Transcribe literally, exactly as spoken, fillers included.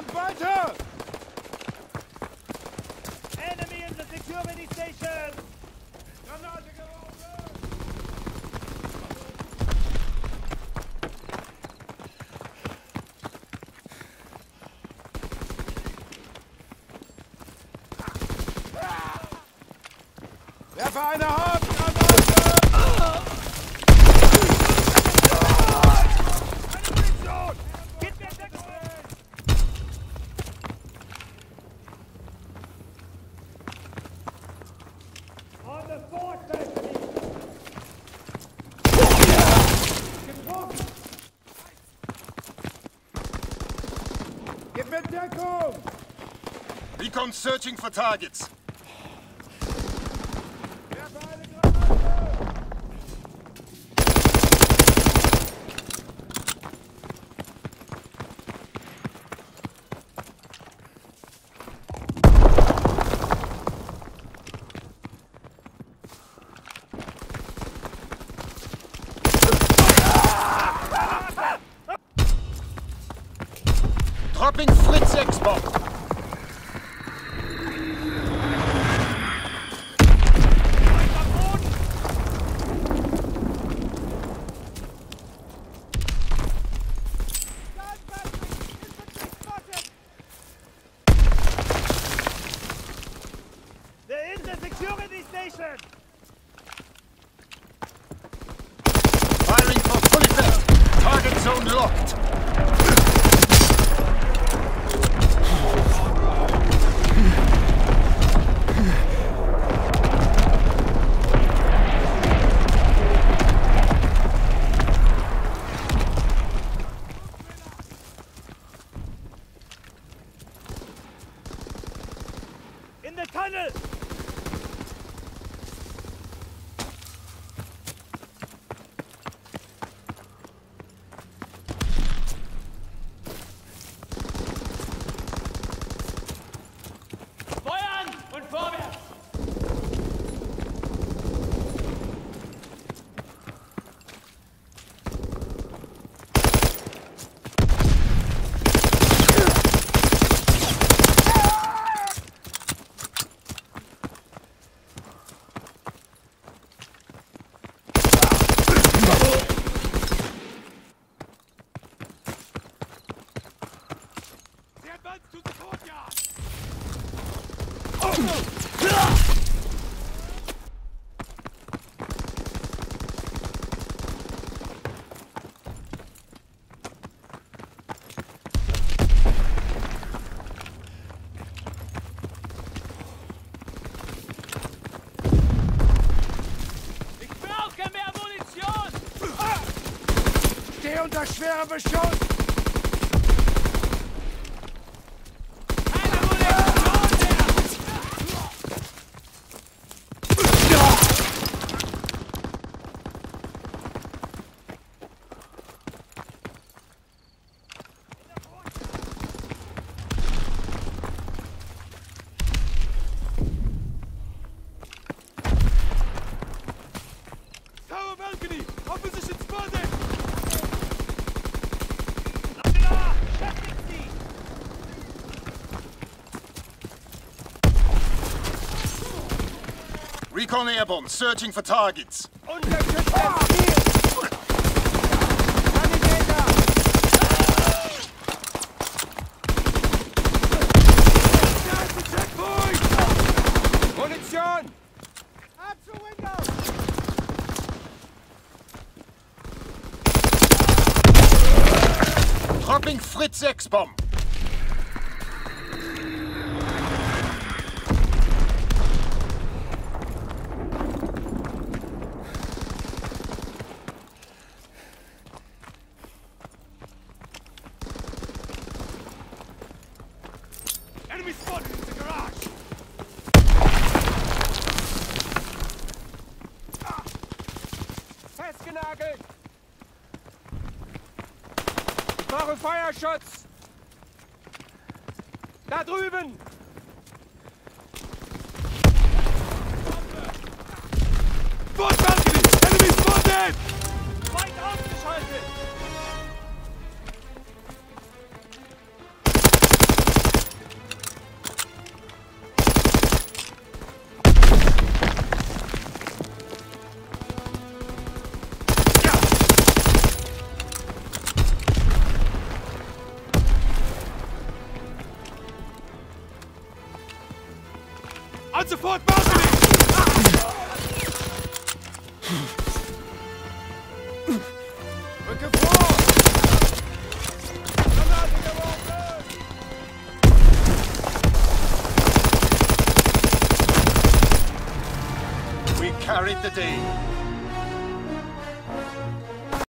Kommt weiter! Enemy in the security station! Granate geworfen! Werfe eine Hauptgranate! Gib mir Deckung! On the fort, Bethany! Getroffen! Gib mir Deckung! Recon searching for targets. Werfe eine Granate! Dropping Fritz sechs Bomb. They're in the security station! Firing for full effect. Target zone locked. In the tunnel! Feuern und vorwärts! The advance to the courtyard! Ich brauche mehr Munition! Steh unter schwerem Beschuss! Keine Munition mehr! Tower balcony! Opposition spotted! Leute, beschäftigt sie! Recon airborne searching for targets. Unterstützt das Ziel! Sanitäter! Da ist die Checkpoint! Munition! Up to window! Dropping Fritz sechs Bomb. Enemy spotted in the garage! Ah. Festgenagelt! Ich brauche Feuerschutz! Da drüben! Fort balcony! Enemy spotted! Weit ausgeschaltet! Dann sofort Baugewicht! Rücke vor! Granate geworfen! We carried the day.